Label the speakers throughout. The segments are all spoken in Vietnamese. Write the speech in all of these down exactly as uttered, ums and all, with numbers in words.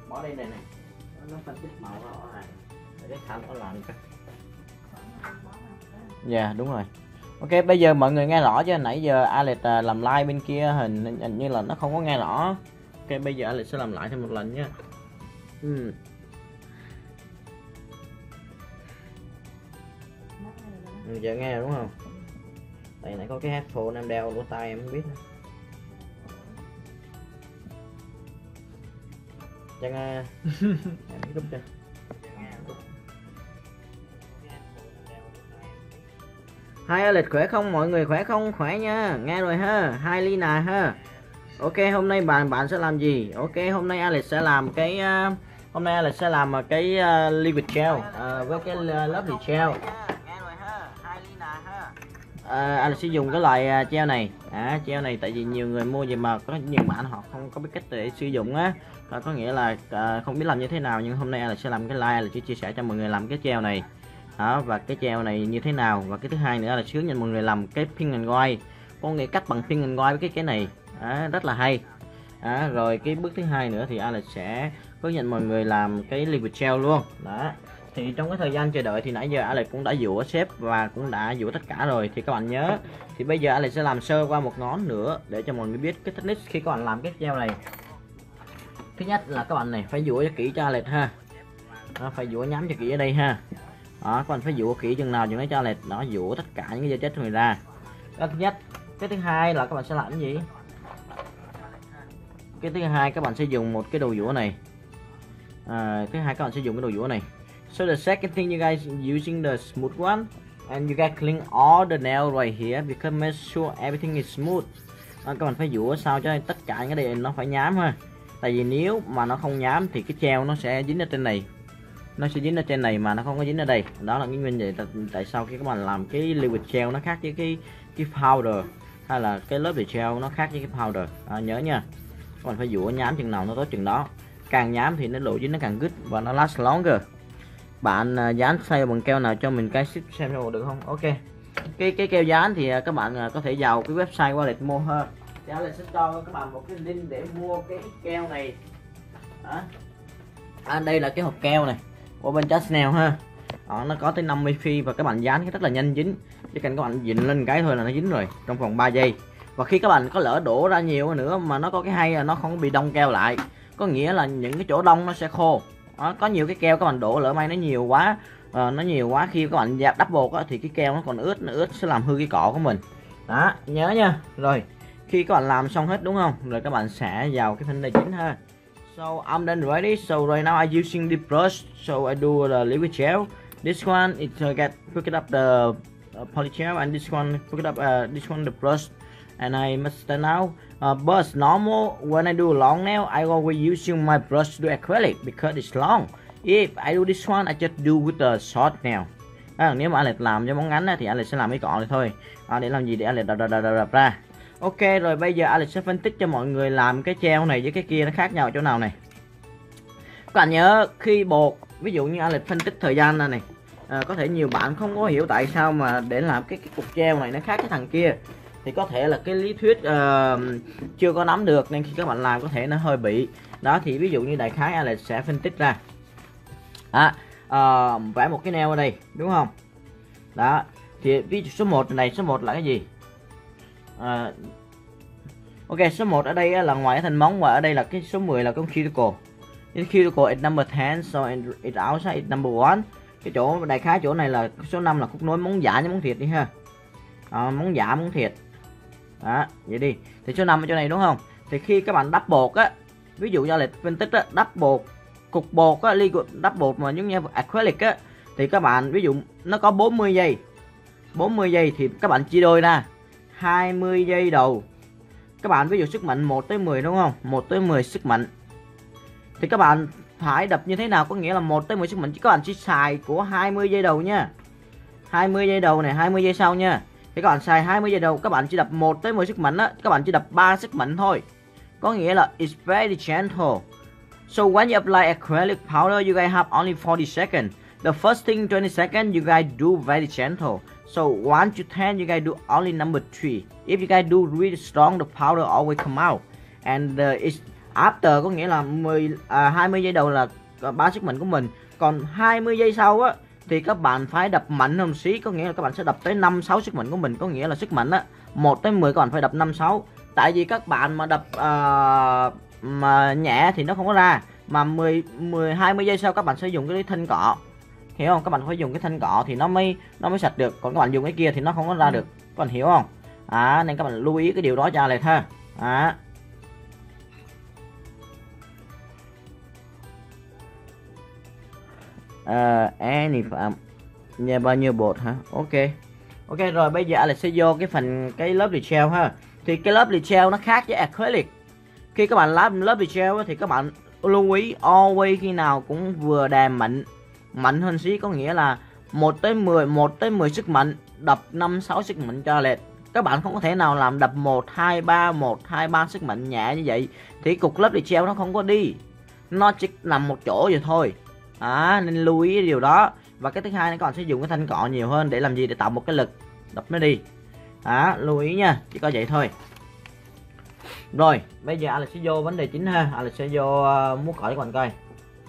Speaker 1: bỏ đây này này, nó phân tích màu nó rõ ràng để cái thanh nó làm cái. Dạ yeah, đúng rồi. Ok, bây giờ mọi người nghe rõ chứ? Nãy giờ Alex làm like bên kia hình, hình như là nó không có nghe rõ. Ok, bây giờ Alex sẽ làm lại thêm một lần nhé. Ừ. Giờ nghe rồi đúng không? Đây nãy có cái headphone em đeo lỗ tai em không biết. Chẳng em giúp cho. Hai Alex khỏe không? Mọi người khỏe không? Khỏe nha, nghe rồi ha. Hai Lina ha. Ok, hôm nay bạn bạn sẽ làm gì? Ok, hôm nay Alex sẽ làm cái uh, hôm nay Alex sẽ làm cái uh, liquid gel uh, với cái lovely gel. Uh, Alex sẽ dùng cái loại uh, gel này. À, gel này tại vì nhiều người mua gì mà có nhiều bạn họ không có biết cách để sử dụng á. À, có nghĩa là uh, không biết làm như thế nào, nhưng hôm nay Alex sẽ làm cái like là chỉ chia sẻ cho mọi người làm cái gel này. Đó, và cái gel này như thế nào, và cái thứ hai nữa là hướng dẫn mọi người làm cái pink and white, có nghĩa cách bằng pink and white với cái cái này. Đó, rất là hay. Đó, rồi cái bước thứ hai nữa thì Alex sẽ hướng dẫn mọi người làm cái liquid gel luôn. Đó, thì trong cái thời gian chờ đợi thì nãy giờ Alex cũng đã dụ sếp và cũng đã dụ tất cả rồi, thì các bạn nhớ thì bây giờ Alex sẽ làm sơ qua một ngón nữa để cho mọi người biết cái technique khi các bạn làm cái gel này. Thứ nhất là các bạn này phải dụ cho kỹ cho Alex ha. Đó, phải dụ nhắm cho kỹ ở đây ha. Đó, các bạn phải dụ kỹ chừng nào chừng đấy cho Alex nó dụ tất cả những cái dây chết này ra. Đó, thứ nhất. Cái thứ hai là các bạn sẽ làm cái gì? Cái thứ hai các bạn sẽ dùng một cái đầu dũa này. À, thứ hai các bạn sẽ dùng cái đầu dũa này. So the second thing you guys using the smooth one and you guys clean all the nail right here because make sure everything is smooth. À, các bạn phải dũa sao cho tất cả những cái đây nó phải nhám ha. Tại vì nếu mà nó không nhám thì cái gel nó sẽ dính ở trên này. Nó sẽ dính ở trên này mà nó không có dính ở đây. Đó là cái nguyên nhân tại, tại sao khi các bạn làm cái liquid gel nó khác với cái cái powder, hay là cái lớp gel nó khác với cái powder. À, nhớ nha, các bạn phải dũa nhám chừng nào nó tốt chừng đó. Càng nhám thì nó độ dính nó càng good và nó last longer. Bạn uh, dán xây bằng keo nào cho mình cái ship xem cho được không? Ok, cái cái keo dán thì uh, các bạn uh, có thể vào cái website của Alex mua hơn. Thì Alex sẽ cho các bạn một cái link để mua cái keo này. Đó. À, đây là cái hộp keo này của bên Chanel ha. Đó, nó có tới năm mươi phi và các bạn dán cái rất là nhanh dính. Chỉ cần các bạn dịnh lên cái thôi là nó dính rồi trong vòng ba giây. Và khi các bạn có lỡ đổ ra nhiều nữa mà nó có cái hay là nó không bị đông keo lại, có nghĩa là những cái chỗ đông nó sẽ khô. Đó, có nhiều cái keo các bạn đổ lỡ may nó nhiều quá, uh, nó nhiều quá khi các bạn đắp bột á, thì cái keo nó còn ướt, nó ướt sẽ làm hư cái cọ của mình. Đó, nhớ nha. Rồi khi các bạn làm xong hết đúng không, rồi các bạn sẽ vào cái phần này chính ha. So I'm done ready. So right now I'm using the brush. So I do the liquid gel. This one it uh, get pick up the uh, poly gel, and this one pick up uh, this one the brush. And I must stand out. Uh, but normal when I do long nail, I always using my brush to do acrylic because it's long. If I do this one, I just do with the short nail. À, nếu mà Alex làm cho móng ngắn thì Alex sẽ làm cái cọ này thôi. À, để làm gì? Để Alex đập đập đập đập ra. Ok, rồi bây giờ Alex sẽ phân tích cho mọi người làm cái gel này với cái kia nó khác nhau ở chỗ nào này. Các bạn nhớ khi bột, ví dụ như Alex phân tích thời gian này này, à, có thể nhiều bạn không có hiểu tại sao mà để làm cái, cái cục gel này nó khác cái thằng kia. Thì có thể là cái lý thuyết uh, chưa có nắm được nên khi các bạn làm có thể nó hơi bị. Đó thì ví dụ như đại khái Alex sẽ phân tích ra. Đó, uh, vẽ một cái nail ở đây đúng không? Đó thì ví dụ số một này, số một là cái gì? Uh, ok, số một ở đây là ngoài cái thành móng, và ở đây là cái số mười là con cuticle. Cái cuticle is number ten, so it outside is number one. Cái chỗ đại khái chỗ này là số năm là khúc nối móng giả với móng thiệt đi ha. À, móng giả móng thiệt. Đó, vậy đi. Thì số năm ở chỗ này đúng không? Thì khi các bạn đắp bột á, ví dụ như là phân tích á, đắp bột, cục bột á, ly đắp bột mà giống như acrylic á, thì các bạn ví dụ nó có bốn mươi giây. bốn mươi giây thì các bạn chia đôi ra. hai mươi giây đầu. Các bạn ví dụ sức mạnh một tới mười đúng không? một tới mười sức mạnh. Thì các bạn phải đập như thế nào? Có nghĩa là một tới mười sức mạnh, chứ các bạn chỉ xài của hai mươi giây đầu nha. hai mươi giây đầu này, hai mươi giây sau nha. Thì các bạn xài hai mươi giây đầu, các bạn chỉ đập một tới mười sức mạnh á, các bạn chỉ đập ba sức mạnh thôi. Có nghĩa là it's very gentle. So when you apply acrylic powder, you guys have only forty seconds. The first thing twenty seconds you guys do very gentle. So one to ten you guys do only number three. If you guys do really strong, the powder always come out. And uh, it's After có nghĩa là mười à, hai mươi giây đầu là ba sức mạnh của mình, còn hai mươi giây sau á thì các bạn phải đập mạnh hơn một xí, có nghĩa là các bạn sẽ đập tới năm sáu sức mạnh của mình, có nghĩa là sức mạnh á một tới mười các bạn phải đập năm sáu. Tại vì các bạn mà đập uh, mà nhẹ thì nó không có ra, mà mười mười hai mươi giây sau các bạn sẽ dùng cái thanh cọ, hiểu không? Các bạn phải dùng cái thanh cọ thì nó mới nó mới sạch được, còn các bạn dùng cái kia thì nó không có ra được, các bạn hiểu không? À, nên các bạn lưu ý cái điều đó cho Alex ha. À. Uh, any phạm nhà bao nhiêu bột hả? Ok. Ok rồi, bây giờ Alex sẽ vô cái phần cái lớp gel ha. Thì cái lớp gel nó khác với acrylic. Khi các bạn làm lớp gel thì các bạn lưu ý always khi nào cũng vừa đè mạnh mạnh hơn xí, có nghĩa là một tới mười, một tới mười sức mạnh, đập năm sáu sức mạnh cho Alex. Các bạn không có thể nào làm đập một hai ba một hai ba sức mạnh nhẹ như vậy thì cục lớp gel nó không có đi. Nó chỉ nằm một chỗ vậy thôi. À, nên lưu ý điều đó. Và cái thứ hai là các bạn sẽ dùng cái thanh cọ nhiều hơn để làm gì? Để tạo một cái lực đập nó đi. À, lưu ý nha, chỉ có vậy thôi. Rồi, bây giờ Alex sẽ vô vấn đề chính ha. Alex sẽ vô uh, muốn cỏ cho các bạn coi.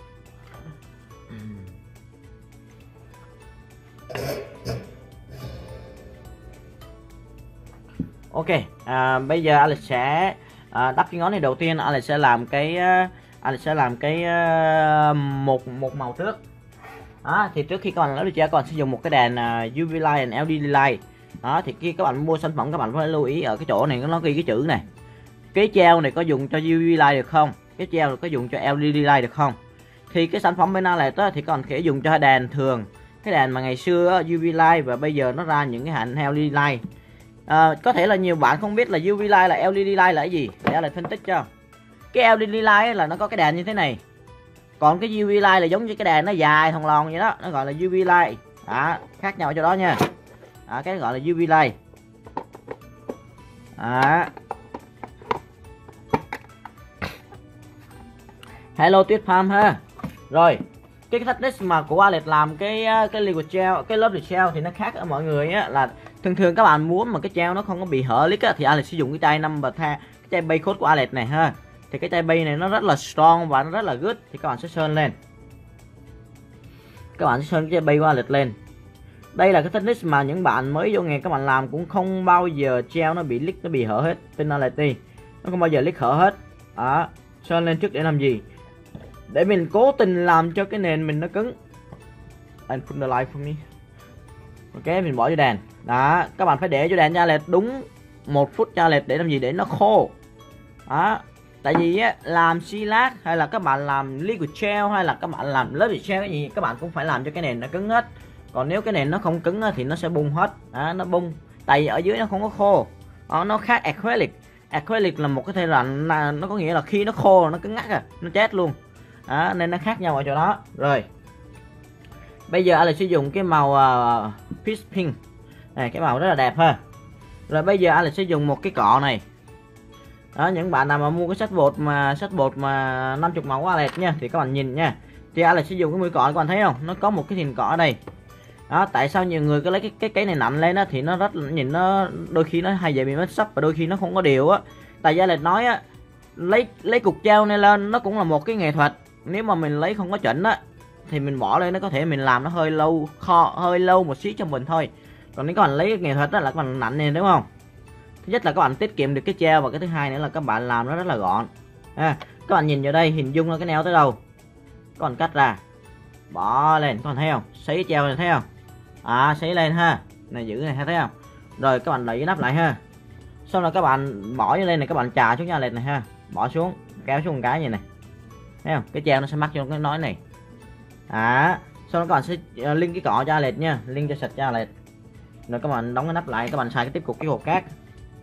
Speaker 1: Ok, à, bây giờ Alex sẽ à, đắp cái ngón này đầu tiên. Alex sẽ làm cái uh, Alex sẽ làm cái uh, một một màu trước. Đó, thì trước khi các bạn lấy được các bạn sẽ dùng một cái đèn uh, u vê light and lờ e đê light. Đó, thì khi các bạn mua sản phẩm các bạn phải lưu ý ở cái chỗ này nó ghi cái chữ này. Cái treo này có dùng cho u vê light được không? Cái treo này có dùng cho lờ e đê light được không? Thì cái sản phẩm bên Alex đó thì còn thể dùng cho đèn thường. Cái đèn mà ngày xưa u vê light và bây giờ nó ra những cái hạnh lờ e đê light. À, có thể là nhiều bạn không biết là u vê light là lờ e đê light là cái gì. Để Alex phân tích cho. Cái lờ e đê light là nó có cái đèn như thế này. Còn cái u vê light là giống như cái đèn nó dài thòng lòn vậy đó, nó gọi là u vê light. Đó, khác nhau cho đó nha. Đó, cái gọi là u vê light. Đó. Hello Tuyết Farm ha. Rồi, cái technique mà của Alex làm cái cái liquid gel, cái lớp gel thì nó khác ở mọi người á, là thường thường các bạn muốn mà cái gel nó không có bị hở leak á, thì Alex sử dụng cái chai number tha, cái chai bay code của Alex này ha. Thì cái chai bay này nó rất là strong và nó rất là good, thì các bạn sẽ sơn lên. Các bạn sẽ sơn cái chai bay của Alex lên. Đây là cái technique mà những bạn mới vô nghề các bạn làm cũng không bao giờ gel nó bị leak, nó bị hở hết. Tin Alex đi, nó không bao giờ leak hở hết. Đó, sơn lên trước để làm gì? Để mình cố tình làm cho cái nền mình nó cứng. Anh put the light for me. Ok, mình bỏ vô đèn. Đó, các bạn phải để cho đèn cho Alex đúng một phút cho Alex để làm gì? Để nó khô. Đó, tại vì á, làm xi lát hay là các bạn làm liquid gel hay là các bạn làm lớp gel cái gì, các bạn cũng phải làm cho cái nền nó cứng hết. Còn nếu cái nền nó không cứng thì nó sẽ bung hết. Đó, nó bung. Tại vì ở dưới nó không có khô. Đó, nó khác acrylic. Acrylic là một cái thể loại, nó có nghĩa là khi nó khô nó cứng ngắc à, nó chết luôn. Đó, nên nó khác nhau ở chỗ đó. Rồi, bây giờ Alex sử dụng cái màu uh, peach pink này, cái màu rất là đẹp ha. Rồi bây giờ Alex sẽ dùng một cái cọ này. Đó, những bạn nào mà mua cái sách bột mà sách bột mà năm mươi màu của Alex nha, thì các bạn nhìn nha, thì Alex sẽ dùng cái mũi cọ, các bạn thấy không, nó có một cái thìn cọ ở đây. Đó, tại sao nhiều người cứ lấy cái cái cái này nặng lên đó thì nó rất nhìn nó đôi khi nó hay dễ bị mất sấp và đôi khi nó không có đều á. Tại vì Alex nói á, lấy lấy cục gel này lên nó cũng là một cái nghệ thuật. Nếu mà mình lấy không có chuẩn á thì mình bỏ lên, nó có thể mình làm nó hơi lâu kho hơi lâu một xí cho mình thôi. Còn nếu các bạn lấy cái nghệ thuật đó là các bạn nặng này, đúng không? Thứ nhất là các bạn tiết kiệm được cái gel, và cái thứ hai nữa là các bạn làm nó rất là gọn. À, các bạn nhìn vào đây hình dung là cái neo tới đâu, các bạn cắt ra bỏ lên, các bạn thấy không, sấy gel này thấy không? À, sấy lên ha, này giữ này thấy không? Rồi các bạn đẩy cái nắp lại ha. Xong rồi các bạn bỏ vô lên này, các bạn chà xuống nha Alex này ha, bỏ xuống kéo xuống một cái như này, thấy không? Cái treo nó sẽ mắc vô cái nói này. À, xong rồi các bạn sẽ uh, link cái cọ cho Alex nha, link cho sạch cho Alex. Rồi các bạn đóng cái nắp lại, các bạn xài cái tiếp cục cái hộp cát.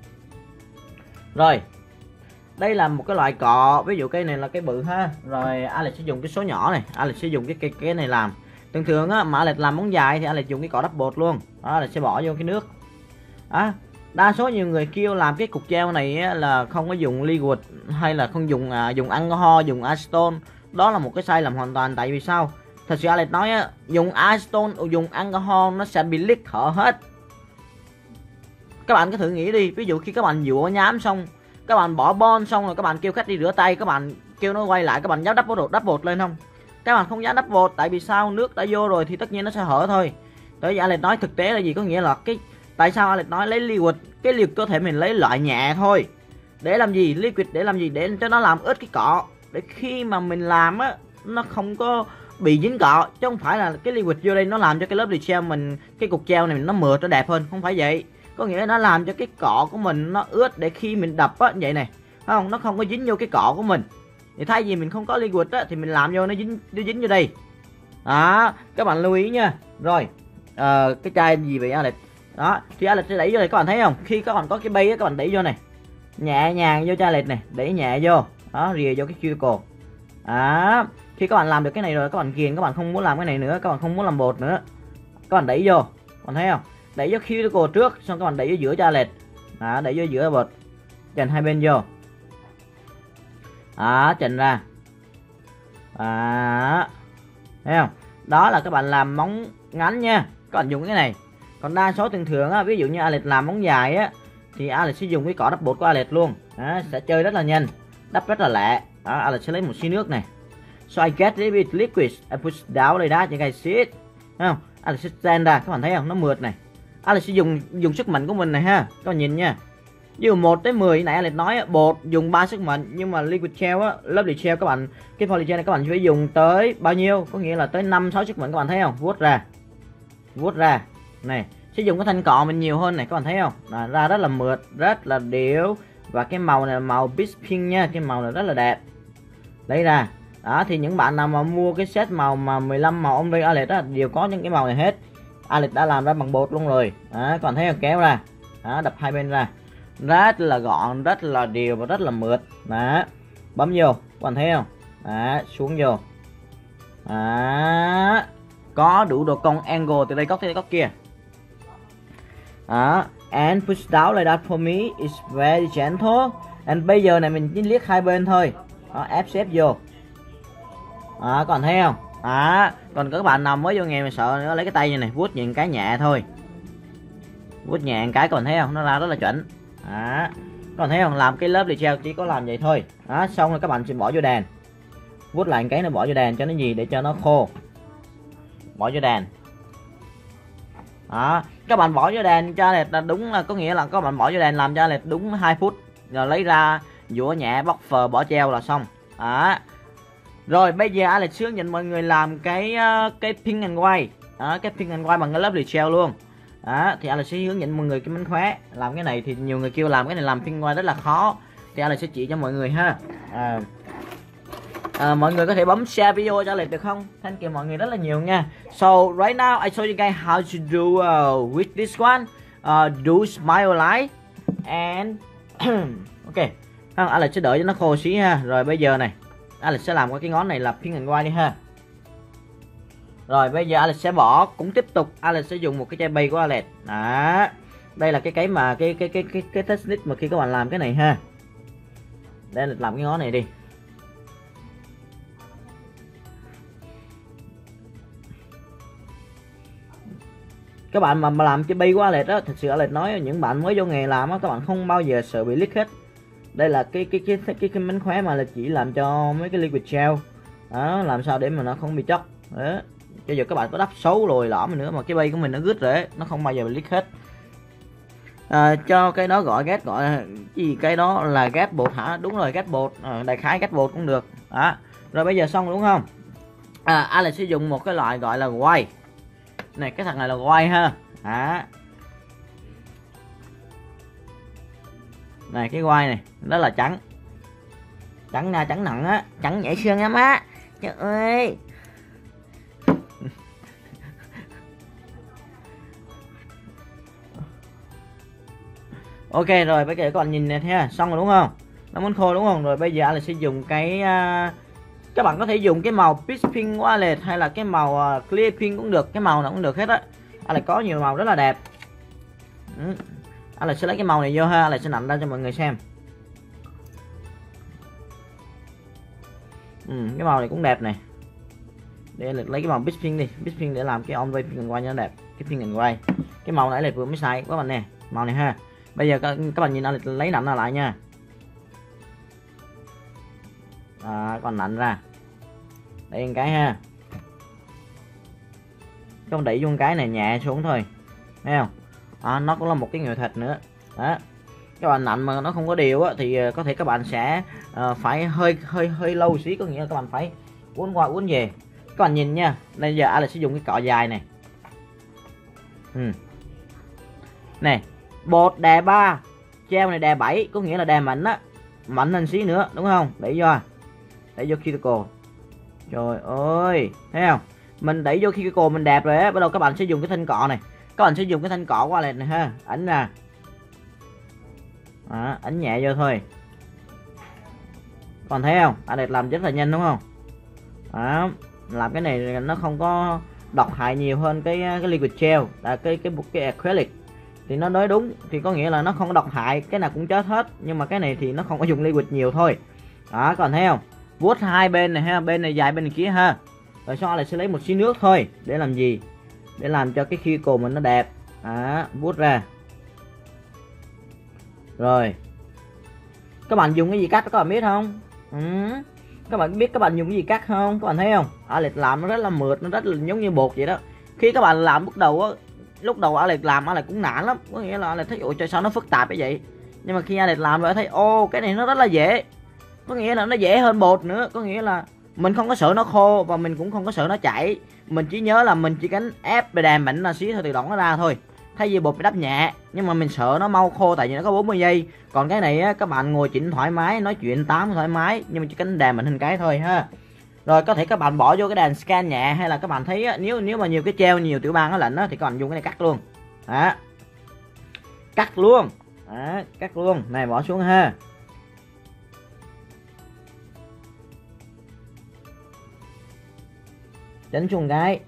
Speaker 1: Rồi, đây là một cái loại cọ, ví dụ cái này là cái bự ha. Rồi Alex sẽ dùng cái số nhỏ này, Alex sẽ dùng cái cái, cái này làm. Thường thường á mà Alex làm móng dài thì Alex dùng cái cọ đắp bột luôn. Đó, Alex sẽ bỏ vô cái nước. Đó, đa số nhiều người kêu làm cái cục gel này á, là không có dùng liquid hay là không dùng à, dùng alcohol, dùng acetone. Đó là một cái sai lầm hoàn toàn. Tại vì sao? Thật sự Alex nói á, dùng acetone, dùng alcohol nó sẽ bị leak hở hết. Các bạn cứ thử nghĩ đi, ví dụ khi các bạn dụa nhám xong các bạn bỏ bon xong rồi các bạn kêu khách đi rửa tay, các bạn kêu nó quay lại, các bạn dám đắp bột đắp bột lên không? Các bạn không dám đắp bột, tại vì sao? Nước đã vô rồi thì tất nhiên nó sẽ hở thôi. Tới giờ Alex nói thực tế là gì, có nghĩa là cái tại sao Alex nói lấy liquid, cái liquid cơ thể mình lấy loại nhẹ thôi. Để làm gì? Liquid để làm gì? Để cho nó làm ướt cái cọ, để khi mà mình làm á nó không có bị dính cọ, chứ không phải là cái liquid vô đây nó làm cho cái lớp gel mình, cái cục gel này nó mượt nó đẹp hơn, không phải vậy. Có nghĩa là nó làm cho cái cọ của mình nó ướt, để khi mình đập á vậy này, thấy không, nó không có dính vô cái cọ của mình. Thì thay vì mình không có liquid á thì mình làm vô nó dính nó dính vô đây. Đó, các bạn lưu ý nha. Rồi, à, cái chai gì vậy Alex? Đó, thì Alex sẽ đẩy vô này, các bạn thấy không? Khi các bạn có cái bay á, các bạn đẩy vô này, nhẹ nhàng vô chai Alex này, đẩy nhẹ vô. Đó, rìa vô cái cuticle. Đó, khi các bạn làm được cái này rồi, các bạn ghiền, các bạn không muốn làm cái này nữa, các bạn không muốn làm bột nữa, các bạn đẩy vô, các bạn thấy không? Đẩy vô cuticle trước, xong các bạn đẩy vô giữa chai Alex. Đó, đẩy vô giữa bột, chèn hai bên vô. Đó, chèn ra. Đó, thấy không? Đó là các bạn làm móng ngắn nha, các bạn dùng cái này. Còn đa số thường thường á, ví dụ như Alex làm móng dài á thì Alex sẽ dùng cái cỏ đắp bột của Alex luôn. Đó, sẽ chơi rất là nhanh, đắp rất là lẹ. Đó, Alex sẽ lấy một xí nước này. So I get a bit liquid and push down like that, you guys see it. Thấy không? Alex sẽ stand ra, các bạn thấy không? Nó mượt này. Alex sẽ dùng dùng sức mạnh của mình này ha. Các bạn nhìn nha. Ví dụ một tới mười nãy Alex nói bột dùng ba sức mạnh, nhưng mà liquid gel á, lớp gel các bạn, cái polygel này các bạn phải dùng tới bao nhiêu? Có nghĩa là tới năm sáu sức mạnh, các bạn thấy không? Vuốt ra. Vuốt ra. Này, sẽ dùng cái thanh cọ mình nhiều hơn này, các bạn thấy không? Là ra rất là mượt, rất là đều, và cái màu này là màu peach pink nha, cái màu này rất là đẹp. Lấy ra. Đó, thì những bạn nào mà mua cái set màu mà mười lăm màu ông đây Alex á đều có những cái màu này hết. Alex đã làm ra bằng bột luôn rồi. Đó, các bạn thấy không? Kéo ra. Đó, đập hai bên ra. Rất là gọn, rất là đều và rất là mượt. Đó, bấm vô, các bạn thấy không? Đó, xuống vô. Đó, có đủ độ cong angle từ đây góc tới góc kia. Đó, and push down like that for me is very gentle. And bây giờ này mình chỉ liếc hai bên thôi. Đó, ép xếp vô. Đó, các bạn thấy không? Đó, còn các bạn nào mới vô nghề mà sợ nữa, lấy cái tay như này vuốt nhẹ cái nhẹ thôi. Vuốt nhẹ cái, còn thấy không? Nó ra rất là chuẩn. Đó, còn thấy không? Làm cái lớp gel chỉ có làm vậy thôi. Đó, xong rồi các bạn sẽ bỏ vô đèn. Vuốt lại cái nó bỏ vô đèn cho nó gì, để cho nó khô. Bỏ vô đèn. Đó, các bạn bỏ vô đèn cho Alex là đúng, là có nghĩa là các bạn bỏ vô đèn làm cho Alex đúng hai phút, rồi lấy ra dũa nhẹ bóc phờ bỏ treo là xong. Đó. Rồi bây giờ Alex hướng dẫn mọi người làm cái cái pink and white. Đó, cái pink and white bằng cái lớp gel luôn. Đó, thì Alex sẽ hướng dẫn mọi người cái mánh khóe làm cái này. Thì nhiều người kêu làm cái này làm pink white rất là khó, thì Alex sẽ chỉ cho mọi người ha. À, à, mọi người có thể bấm share video cho Alex được không? Thank you mọi người rất là nhiều nha. So right now I show you guys how to do uh, with this one. Uh, do smile light and ok. Không, Alex sẽ đợi cho nó khô xí ha. Rồi bây giờ này, Alex sẽ làm qua cái ngón này là pink and white đi ha. Rồi bây giờ Alex sẽ bỏ, cũng tiếp tục Alex sẽ dùng một cái chai bay của Alex. Đó. Đây là cái cái mà cái cái cái cái cái technique mà khi các bạn làm cái này ha. Để Alex làm cái ngón này đi. Các bạn mà, mà làm cái bay của Alex đó, thật sự Alex nói những bạn mới vô nghề làm á, các bạn không bao giờ sợ bị leak hết. Đây là cái cái cái cái cái, cái mánh khóe mà là chỉ làm cho mấy cái liquid gel. Đó, làm sao để mà nó không bị chóc. Đó. Cho dù các bạn có đắp xấu rồi lõm nữa mà cái bay của mình nó rít rồi ấy, nó không bao giờ bị leak hết. À, cho cái đó gọi gas, gọi gì cái đó là gas bột hả? Đúng rồi, gas bột. À, đại khái gas bột cũng được. Đó. Rồi bây giờ xong đúng không? À, Alex sẽ dùng một cái loại gọi là white. Này, cái thằng này là white ha. Đó. Này, cái white này rất là trắng. Trắng nha, trắng nặng á, trắng nhảy xương lắm á. Trời ơi. Ok rồi, bây giờ các bạn nhìn này thấy xong rồi đúng không? Nó muốn khô đúng không? Rồi bây giờ Alex sẽ dùng cái uh, các bạn có thể dùng cái màu peach pink của Alex hay là cái màu uh, clear pink cũng được, cái màu nào cũng được hết á. Alex có nhiều màu rất là đẹp. Ừ. Alex sẽ lấy cái màu này vô ha, Alex sẽ nặn ra cho mọi người xem. Ừ, cái màu này cũng đẹp này. Để Alex lấy cái màu peach pink đi, peach pink để làm cái on way pink and white cho nó đẹp, cái pink and white. Cái màu này Alex vừa mới xài các bạn nè, màu này ha. Bây giờ các, các bạn nhìn Alex lấy nặn ra lại nha. à, còn nặn ra đây một cái ha, không đẩy vô cái này nhẹ xuống thôi, thấy không? À, nó cũng là một cái nghệ thuật nữa đó. Các bạn nặn mà nó không có đều á, thì có thể các bạn sẽ uh, phải hơi hơi hơi lâu xí, có nghĩa là các bạn phải uốn qua uốn về. Các bạn nhìn nha, bây giờ Alex sẽ dùng cái cọ dài này, ừ. Này, bột đè ba, treo này đè bảy, có nghĩa là đè mạnh á, mạnh hơn xí nữa đúng không? Đẩy vô, đẩy vô cuticle. Trời ơi, thấy không? Mình đẩy vô cuticle mình đẹp rồi á, bắt đầu các bạn sẽ dùng cái thanh cọ này, các bạn sẽ dùng cái thanh cọ qua này, này ha, ảnh ra, à, ảnh nhẹ vô thôi. Còn thấy không? Alex làm rất là nhanh đúng không? Đó, làm cái này nó không có độc hại nhiều hơn cái cái liquid gel, là cái cái cái acrylic. Thì nó nói đúng, thì có nghĩa là nó không có độc hại, cái nào cũng chết hết, nhưng mà cái này thì nó không có dùng liquid nhiều thôi. Đó, còn thấy không? Vuốt hai bên này ha, bên này dài bên này kia ha. Rồi sau lại sẽ lấy một xí nước thôi, để làm gì? Để làm cho cái khi cồn mình nó đẹp. Đó, vuốt ra. Rồi. Các bạn dùng cái gì cắt các bạn biết không? Ừ. Các bạn biết các bạn dùng cái gì cắt không? Các bạn thấy không? Alex làm nó rất là mượt, nó rất là giống như bột vậy đó. Khi các bạn làm lúc đầu á, lúc đầu Alex làm Alex cũng nản lắm, có nghĩa là Alex thấy ôi trời sao nó phức tạp như vậy. Nhưng mà khi Alex làm rồi thấy ô cái này nó rất là dễ. Có nghĩa là nó dễ hơn bột nữa, có nghĩa là mình không có sợ nó khô và mình cũng không có sợ nó chảy. Mình chỉ nhớ là mình chỉ cánh ép và đè mạnh là xí thôi, tự động nó ra thôi. Thay vì bột phải đắp nhẹ, nhưng mà mình sợ nó mau khô tại vì nó có bốn mươi giây. Còn cái này á, các bạn ngồi chỉnh thoải mái, nói chuyện tám thoải mái, nhưng mà chỉ cánh đè mạnh hơn cái thôi ha. Rồi có thể các bạn bỏ vô cái đèn scan nhẹ, hay là các bạn thấy á, nếu nếu mà nhiều cái treo nhiều tiểu bang nó lạnh á, thì các bạn dùng cái này cắt luôn. Đó. Cắt luôn. Đó, cắt luôn. Này bỏ xuống ha. Chỉnh xuống cái.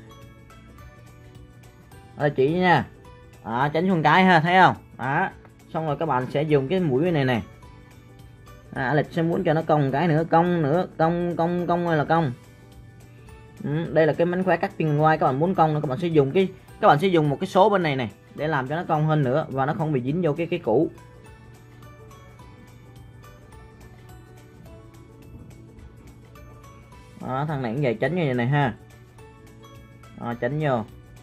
Speaker 1: Đó chỉ nha. Đó, chỉnh xuống cái ha, thấy không? Đó. Xong rồi các bạn sẽ dùng cái mũi này này. À, Alex sẽ muốn cho nó cong cái nữa, cong nữa, cong cong cong hay là cong. Ừ, đây là cái mánh khóe cắt pin ngoài, các bạn muốn cong nữa các bạn sẽ dùng cái các bạn sẽ dùng một cái số bên này này để làm cho nó cong hơn nữa và nó không bị dính vô cái cái cũ. Đó, thằng này cũng vậy, tránh như vậy này ha. Đó, tránh vô.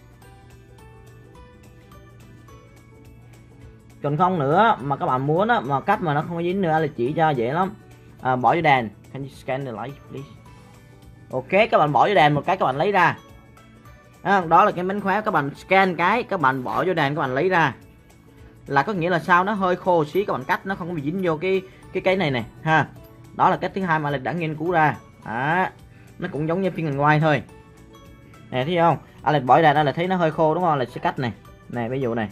Speaker 1: Còn không nữa mà các bạn muốn á, mà cách mà nó không có dính nữa là chỉ cho dễ lắm. À, bỏ vô đèn. Can you scan the light please? Ok, các bạn bỏ vô đèn một cái các bạn lấy ra. À, đó là cái mánh khóe, các bạn scan cái, các bạn bỏ vô đèn các bạn lấy ra. Là có nghĩa là sao nó hơi khô xí các bạn cắt nó không có bị dính vô cái cái cái này này ha. Đó là cách thứ hai mà Alex đã nghiên cứu ra. Đó. Nó cũng giống như phiên ngành ngoài thôi. Nè thấy không? Alex bỏ vô đèn là thấy nó hơi khô đúng không? Alex sẽ cắt này. Này ví dụ này.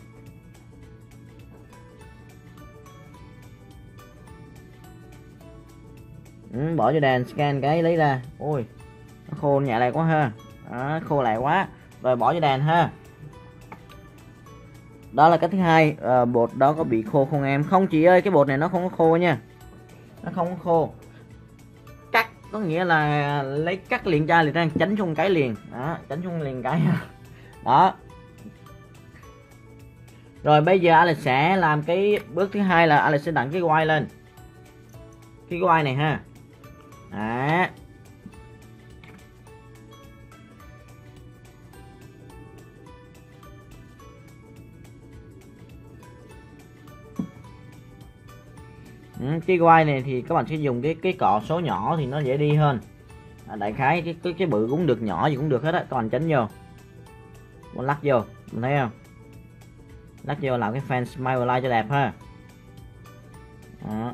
Speaker 1: Ừ, bỏ vô đèn scan cái lấy ra. Ôi nó khô nhẹ lại quá ha. Đó, khô lại quá rồi bỏ vô đèn ha. Đó là cái thứ hai. À, bột đó có bị khô không em? Không chị ơi, cái bột này nó không có khô nha, nó không có khô. Cắt có nghĩa là lấy cắt liền ra liền ra, tránh xuống cái liền đó, tránh xuống liền cái đó. Rồi bây giờ Alex sẽ làm cái bước thứ hai là Alex sẽ đặt cái quai lên, cái quai này ha. Đó. Ừ, cái quai này thì các bạn sẽ dùng cái cái cọ số nhỏ thì nó dễ đi hơn. À, đại khái cái cái cái bự cũng được, nhỏ gì cũng được hết á, các bạn tránh vô, mình lắc vô, mình thấy không? Lắc vô làm cái fan smile line cho đẹp ha. Đó.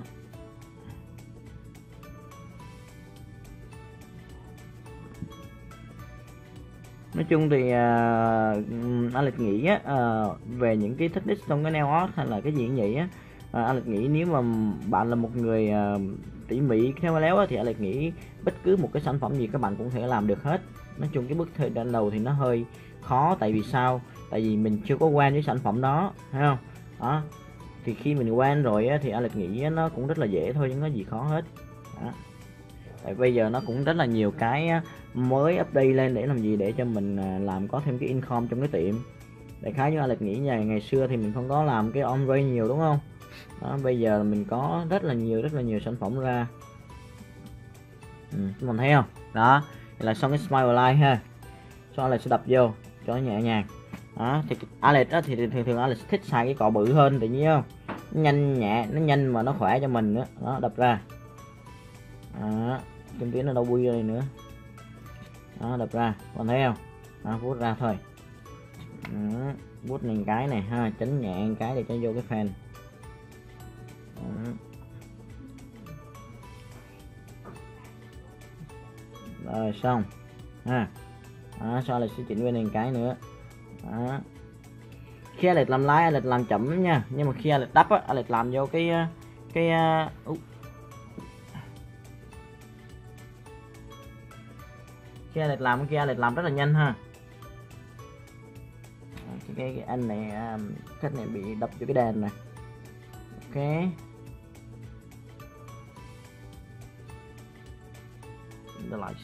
Speaker 1: Nói chung thì uh, Alex nghĩ á, uh, về những cái technique trong cái nail art hay là cái gì như vậy á, uh, Alex nghĩ nếu mà bạn là một người uh, tỉ mỉ khéo léo á, thì Alex nghĩ bất cứ một cái sản phẩm gì các bạn cũng thể làm được hết. Nói chung cái bước thời đoạn đầu thì nó hơi khó, tại vì sao? Tại vì mình chưa có quen với sản phẩm đó, thấy không? Đó. Thì khi mình quen rồi á, thì Alex nghĩ nó cũng rất là dễ thôi, chứ không có gì khó hết. Đó. Tại bây giờ nó cũng rất là nhiều cái mới update lên để làm gì, để cho mình làm có thêm cái income trong cái tiệm. Đại khái như Alex nghĩ ngày ngày xưa thì mình không có làm cái ombre nhiều đúng không? Đó, bây giờ mình có rất là nhiều rất là nhiều sản phẩm ra. Ừ, các bạn thấy không? Đó, là xong cái smile line ha. Sau Alex sẽ đập vô cho nó nhẹ nhàng. Đó, thì Alex đó thì thường thường Alex thích xài cái cọ bự hơn, tự nhiên không? Nó nhanh nhẹ, nó nhanh mà nó khỏe cho mình nữa. Đó, đập ra. Đó, kim tuyến nó đâu quy đây nữa. Đó, đập ra, bạn thấy không? Đó, vuốt ra thôi. Đó, vuốt này cái này ha, tránh nhẹ cái để cho vô cái fan. Đó. Rồi xong ha. Đó, sau là sẽ chỉnh bên này cái nữa. Đó. Khi Alex làm lái Alex làm chậm lắm nha, nhưng mà khi Alex đắp á, Alex làm vô cái cái uh, khi Alex làm cái kia Alex làm rất là nhanh ha. Cái, cái, cái anh này um, khách này bị đập vô cái đèn này. Ok. The lights.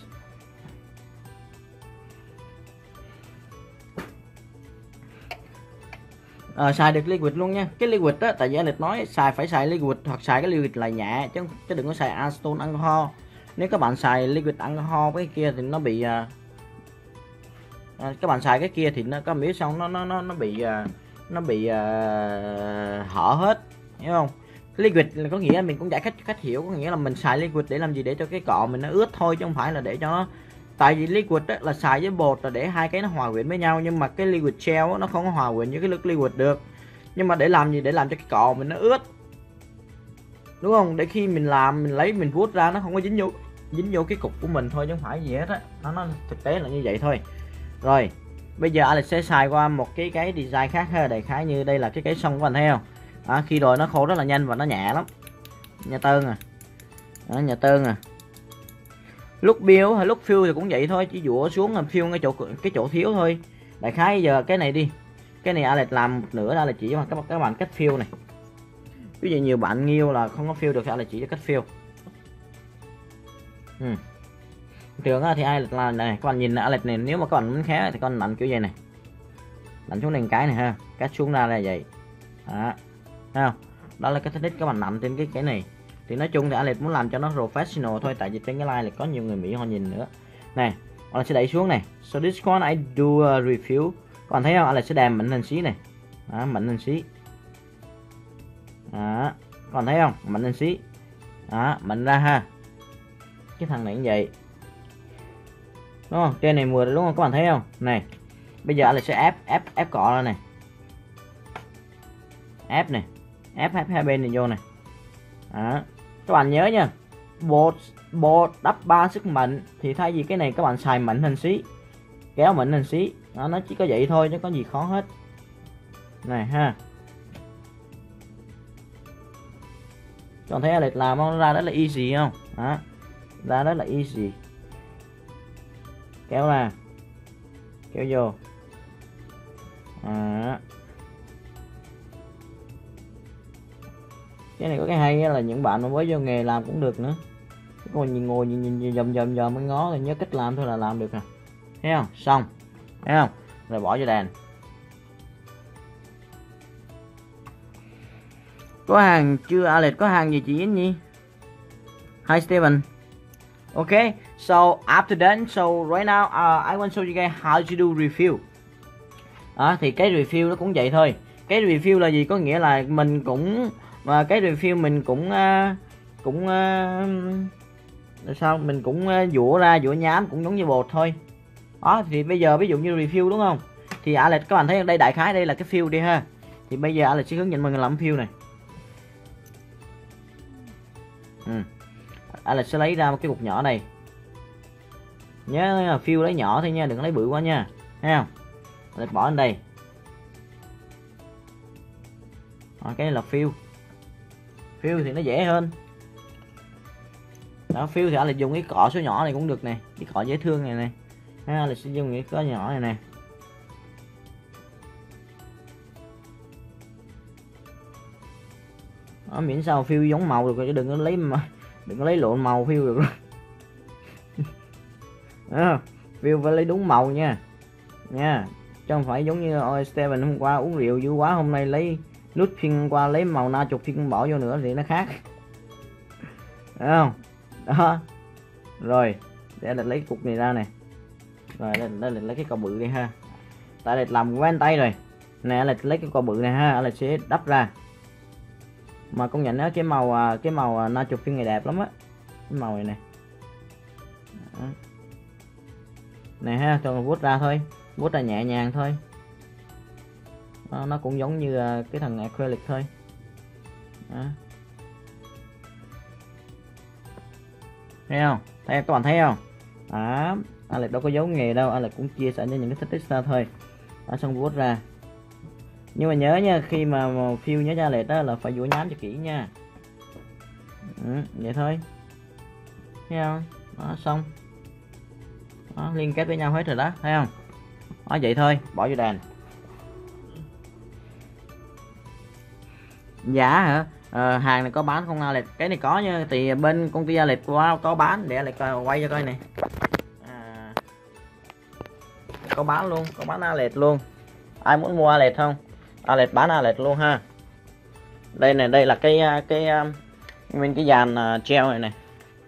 Speaker 1: Ờ, xài được liquid luôn nha. Cái liquid đó tại vì Alex nói xài phải xài liquid hoặc xài cái liquid là nhẹ chứ chứ đừng có xài acetone alcohol. Nếu các bạn xài liquid alcohol với cái kia thì nó bị à, các bạn xài cái kia thì nó có biết xong nó nó nó nó bị nó bị uh, hở hết, hiểu không? Liquid là có nghĩa là mình cũng giải thích cho khách hiểu, có nghĩa là mình xài liquid để làm gì, để cho cái cọ mình nó ướt thôi chứ không phải là để cho nó, tại vì liquid đó là xài với bột là để hai cái nó hòa quyện với nhau, nhưng mà cái liquid gel đó, nó không có hòa quyện với cái nước liquid được. Nhưng mà để làm gì, để làm cho cái cọ mình nó ướt, đúng không? Để khi mình làm mình lấy mình vuốt ra nó không có dính vô dính vô cái cục của mình thôi chứ không phải gì hết á. Nó, nó thực tế là như vậy thôi. Rồi bây giờ Alex sẽ xài qua một cái cái design khác ha, đại khái như đây là cái cái sông, các bạn thấy không? Đó, khi rồi nó khô rất là nhanh và nó nhẹ lắm, nhà tơn à. Đó, nhà tơn à. Lúc build hay lúc fill thì cũng vậy thôi, chỉ dũa xuống làm fill cái chỗ cái chỗ thiếu thôi. Đại khái giờ cái này đi, cái này Alex làm một nửa ra là chỉ cho các, các bạn cách fill này. Ví dụ nhiều bạn nghiêu là không có fill được thì Alex chỉ cho cách fill. Ừ. Thường thì ai là này, các bạn nhìn Alex này, nếu mà các bạn muốn khé thì các bạn đánh kiểu vậy này, đánh xuống này cái này ha, cắt xuống ra là vậy. Đó, thấy không? Đó là cái technique các bạn nằm trên cái cái này. Thì nói chung thì Alex muốn làm cho nó professional thôi, tại vì trên cái like là có nhiều người Mỹ họ nhìn nữa. Này, Alex sẽ đẩy xuống này. So this one I do a review. Các bạn thấy không? Alex sẽ đèm mạnh lên xí này. Đó, mạnh lên xí. Đó, các bạn thấy không? Mạnh lên xí. Đó, mạnh ra ha. Cái thằng này như vậy. Đúng không? Trên này mưa đúng không? Các bạn thấy không? Này. Bây giờ Alex sẽ ép ép ép cọ ra này. Ép này. Ép ép hai bên này vô này. Đó. Các bạn nhớ nha. Bột bột đắp ba sức mạnh thì thay vì cái này các bạn xài mạnh hơn xí. Kéo mạnh hơn xí. Đó, nó chỉ có vậy thôi chứ có gì khó hết. Này ha. Các bạn thấy Alex làm nó ra rất là easy không? Đó. Ra rất là easy. Kéo ra, kéo vô. À. Cái này có cái hay là những bạn mà mới vô nghề làm cũng được nữa. Còn nhìn ngồi nhìn nhìn dòm dòm dòm mới ngó thì nhớ cách làm thôi là làm được à. Thấy không? Xong. Thấy không? Rồi bỏ vô đèn. Có hàng chưa Alex? Có hàng gì chị Yến Nhi? Hi Steven. Okay, so after that, so right now uh, I want to show you guys how to do review. Đó, thì cái review nó cũng vậy thôi. Cái review là gì? Có nghĩa là mình cũng mà cái review mình cũng uh, cũng uh, sao mình cũng uh, dũa ra dũa nhám cũng giống như bột thôi. Đó, thì bây giờ ví dụ như review đúng không? Thì Alex các bạn thấy đây đại khái đây là cái fill đi ha. Thì bây giờ Alex sẽ hướng dẫn mọi người làm fill này. Ừ. Alex sẽ lấy ra một cái cục nhỏ này. Nhớ là fill lấy nhỏ thôi nha, đừng lấy bự quá nha. Thấy không? Alex bỏ lên đây. Đó, cái này là fill. Fill thì nó dễ hơn. Đó, fill thì Alex dùng cái cọ số nhỏ này cũng được nè, cái cọ dễ thương này này. Alex sẽ dùng cái cọ nhỏ này nè. Đó, miễn sao fill giống màu được rồi chứ đừng có lấy mà đừng có lấy lộn màu phiêu được rồi. À, phiêu phải lấy đúng màu nha nha, chứ không phải giống như ôi Steven hôm qua uống rượu dữ quá, hôm nay lấy nút phiên qua lấy màu na chục phiên bỏ vô nữa thì nó khác, phải không? Đó, Rồi để Lịch lấy cục này ra này. Rồi đây, đây Lịch lấy cái cò bự đi ha. Tại Lịch làm quen tay rồi nè, Lịch lấy cái cò bự này ha, Lịch sẽ đắp ra. Mà công nhận đó, cái màu cái màu Natural này đẹp lắm á, cái màu này nè. Đó. Nè ha, cho mình vuốt ra thôi, vuốt ra nhẹ nhàng thôi. Đó, nó cũng giống như cái thằng acrylic thôi. Đó. Thấy không? Thấy các bạn thấy không? Đó, Alex đâu có giấu nghề đâu, Alex cũng chia sẻ cho những cái thích thích ra thôi. Đó, xong vuốt ra. Nhưng mà nhớ nha, khi mà phiêu nhớ cho Alex đó là phải vỗ nhám cho kỹ nha. Ừ, vậy thôi. Thấy không? Đó, xong. Đó, liên kết với nhau hết rồi đó, thấy không? Đó, vậy thôi, bỏ vô đèn. Giá hả? Ờ, hàng này có bán không Alex? Cái này có nha, thì bên công ty Alex có, có bán, để Alex quay cho coi này. À, có bán luôn, có bán Alex luôn. Ai muốn mua Alex không? Alex bán Alex luôn ha. Đây này, đây là cái cái nguyên cái dàn treo này này.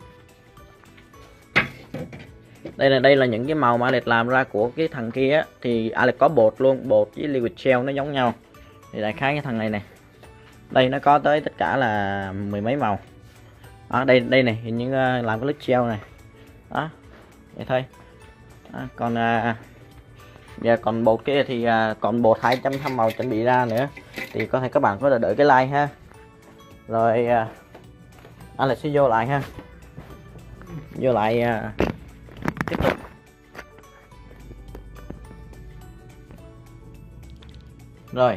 Speaker 1: Đây là đây là những cái màu mà Alex làm ra của cái thằng kia á, thì Alex có bột luôn, bột với liquid gel nó giống nhau. Thì đại khái cái thằng này này. Đây nó có tới tất cả là mười mấy màu. Đó, đây đây này, hình như làm cái lít gel này. Đó. Vậy thôi. Đó, còn à, giờ còn bột kia thì à, còn bột hai trăm thăm màu chuẩn bị ra nữa. Thì có thể các bạn có thể đợi cái like ha. Rồi à, Alex sẽ vô lại ha. Vô lại à, tiếp tục. Rồi.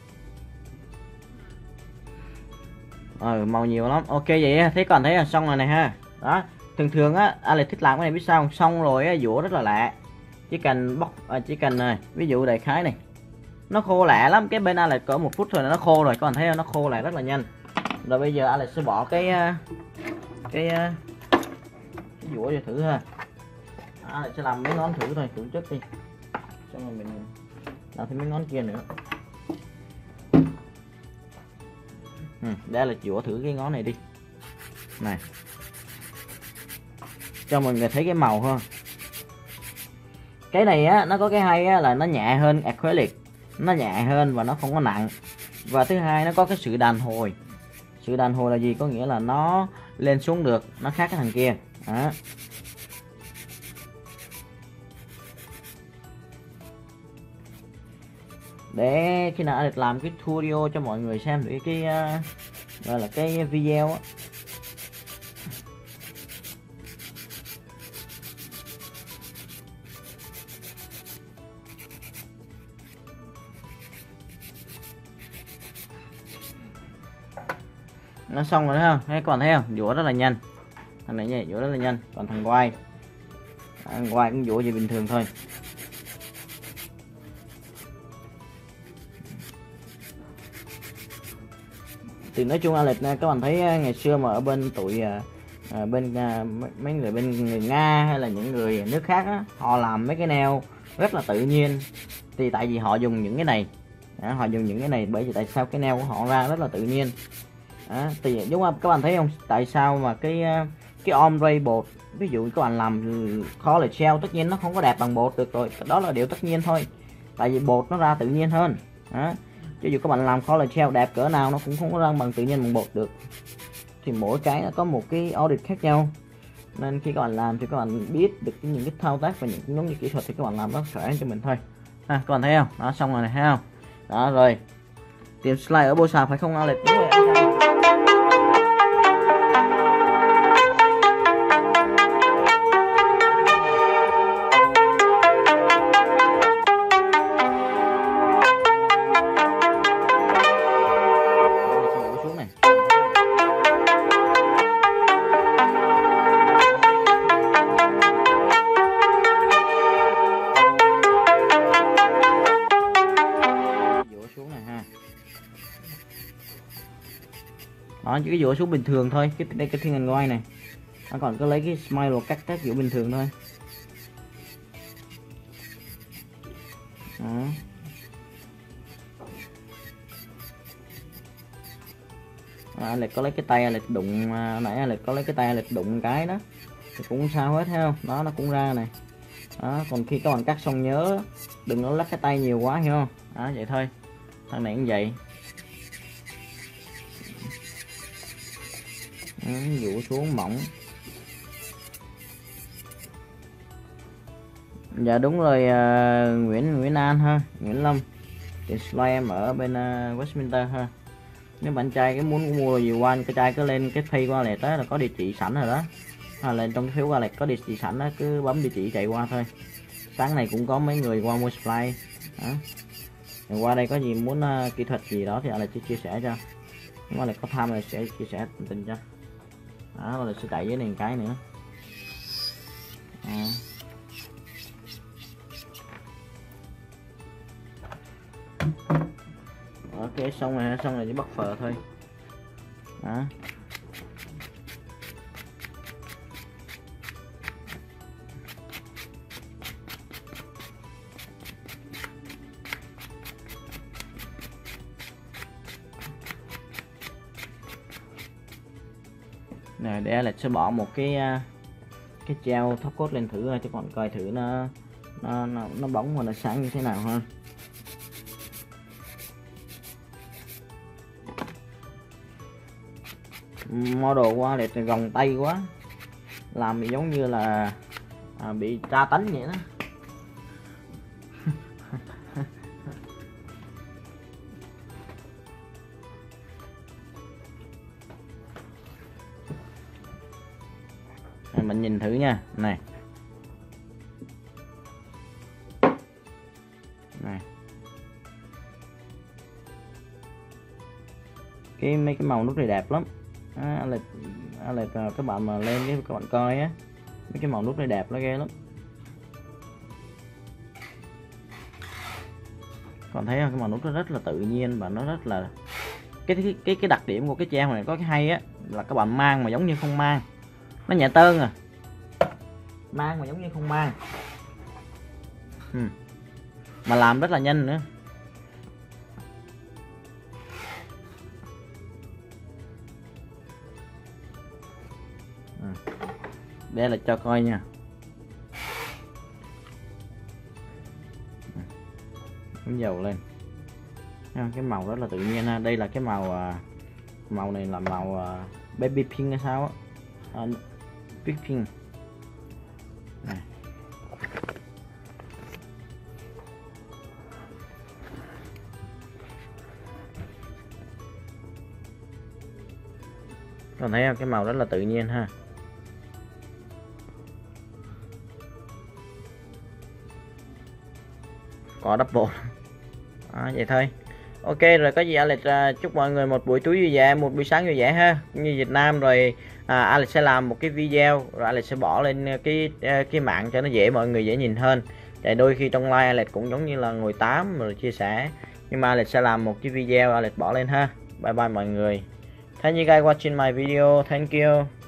Speaker 1: Ờ, màu nhiều lắm. Ok vậy thế còn thấy là xong rồi này ha. Đó, thường thường á Alex thích làm cái này biết sao không? Xong rồi á vỗ rất là lẹ. Chỉ cần bóc à, chỉ cần này, ví dụ đại khái này. Nó khô lẹ lắm, cái bên Alex cỡ một phút thôi là nó khô rồi, các bạn thấy không? Nó khô lại rất là nhanh. Rồi bây giờ Alex sẽ bỏ cái cái cái vỗ cho thử ha. Alex sẽ làm mấy ngón thử thôi, thử trước đi. Xong rồi mình làm thêm mấy ngón kia nữa. Ừ, đây là vỗ thử cái ngón này đi này, cho mọi người thấy cái màu hơn. Cái này á nó có cái hay á, là nó nhẹ hơn acrylic, nó nhẹ hơn và nó không có nặng. Và thứ hai nó có cái sự đàn hồi. Sự đàn hồi là gì? Có nghĩa là nó lên xuống được, nó khác cái thằng kia. Đó. Để khi nào Alex làm cái tutorial cho mọi người xem để cái uh, gọi là cái video á. Nó xong rồi thấy không? Hay còn thấy không? Vỗ rất là nhanh. Thằng này nhỉ, vỗ rất là nhanh. Còn thằng quay, thằng quay cũng vỗ gì bình thường thôi. Thì nói chung Alex các bạn thấy ngày xưa mà ở bên tụi à, bên à, mấy người bên người Nga hay là những người nước khác á, họ làm mấy cái nail rất là tự nhiên. Thì tại vì họ dùng những cái này, à, họ dùng những cái này bởi vì tại sao cái nail của họ ra rất là tự nhiên. À, thì đúng không các bạn thấy không? Tại sao mà cái cái ombre bột, ví dụ các bạn làm khó là gel, tất nhiên nó không có đẹp bằng bột được rồi, đó là điều tất nhiên thôi. Tại vì bột nó ra tự nhiên hơn. À, cho dù các bạn làm khó là gel đẹp cỡ nào nó cũng không có ra bằng tự nhiên bằng bột được. Thì mỗi cái nó có một cái audit khác nhau, nên khi các bạn làm thì các bạn biết được những cái thao tác và những cái giống như kỹ thuật thì các bạn làm nó khỏe cho mình thôi. À, các bạn thấy không? Đó, xong rồi này, thấy không? Đó rồi. Tìm slide ở bô xào phải không Alex? Đúng rồi. Đó, chỉ cái vỗ xuống bình thường thôi. Cái đây cái thiên hình ngoài này nó còn có lấy cái smile cắt các kiểu bình thường thôi. Đó. À, Alex có lấy cái tay Alex đụng nãy Alex có lấy cái tay Alex đụng cái đó thì cũng sao hết, thấy không, đó nó cũng ra này. Đó, còn khi các bạn cắt xong nhớ đừng có lắc cái tay nhiều quá, hiểu không? Đó, vậy thôi. Thằng này cũng vậy. Đó, dụ xuống mỏng. Dạ đúng rồi, uh, Nguyễn Nguyễn An ha, Nguyễn Lâm. Thì slide em ở bên uh, Westminster ha. Nếu bạn trai cái muốn mua gì quan, cái trai cứ lên cái pay qua lẹt đó là có địa chỉ sẵn rồi đó. Hoặc là trong cái phiếu qua lẹt có địa chỉ sẵn đó, cứ bấm địa chỉ chạy qua thôi. Sáng này cũng có mấy người qua mua supply đó. Rồi qua đây có gì muốn uh, kỹ thuật gì đó thì là chia, chia sẻ cho. Nếu mà là có tham là sẽ chia sẻ tình tình cho. Đó là sẽ chạy với này cái nữa. Đó. Ok, xong rồi, xong rồi chỉ bắt phờ thôi. Đó. Này để là sẽ bỏ một cái cái treo top coat lên thử cho còn coi thử nó nó nó, nó bóng và nó sáng như thế nào ha. Model qua để gồng tay quá, làm giống như là à, bị tra tấn vậy đó. Mình nhìn thử nha, này này cái mấy cái màu nút này đẹp lắm. À, là, là các bạn mà lên cái các bạn coi á, mấy cái màu nút này đẹp nó ghê lắm. Còn thấy không, cái màu nút nó rất là tự nhiên và nó rất là cái cái cái, cái đặc điểm của cái treo này có cái hay á là các bạn mang mà giống như không mang, nó nhẹ tơn à, mang mà giống như không mang. Ừ. Mà làm rất là nhanh nữa. À. Đây là cho coi nha. Cái dầu lên. Cái màu rất là tự nhiên ha. Đây là cái màu màu này là màu baby pink hay sao á. À, big pink. Này. Còn thấy không? Cái màu rất là tự nhiên ha. Có double. À, vậy thôi. Ok rồi, có gì Alex uh, chúc mọi người một buổi tối vui vẻ, một buổi sáng vui vẻ ha. Cũng như Việt Nam rồi à, Alex sẽ làm một cái video rồi Alex sẽ bỏ lên cái cái mạng cho nó dễ, mọi người dễ nhìn hơn. Tại đôi khi trong live Alex cũng giống như là ngồi tám rồi chia sẻ, nhưng mà Alex sẽ làm một cái video Alex bỏ lên ha. Bye bye mọi người. Thank you guys watching my video. Thank you.